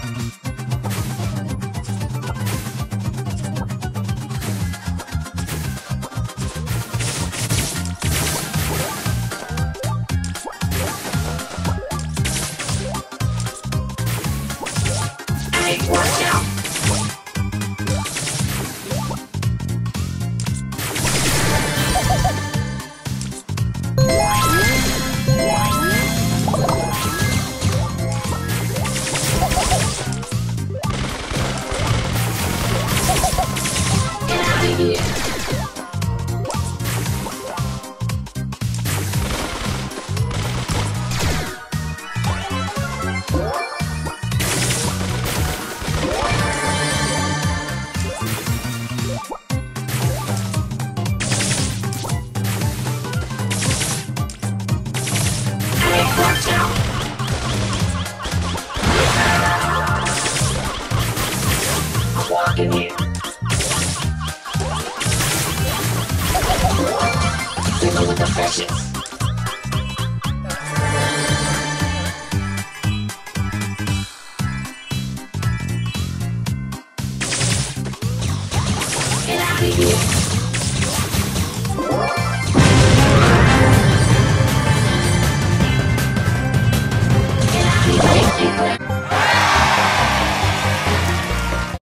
Watch out! Get out of here! Watch out! I'm walking here. Dealing with the fishes. Get out of here.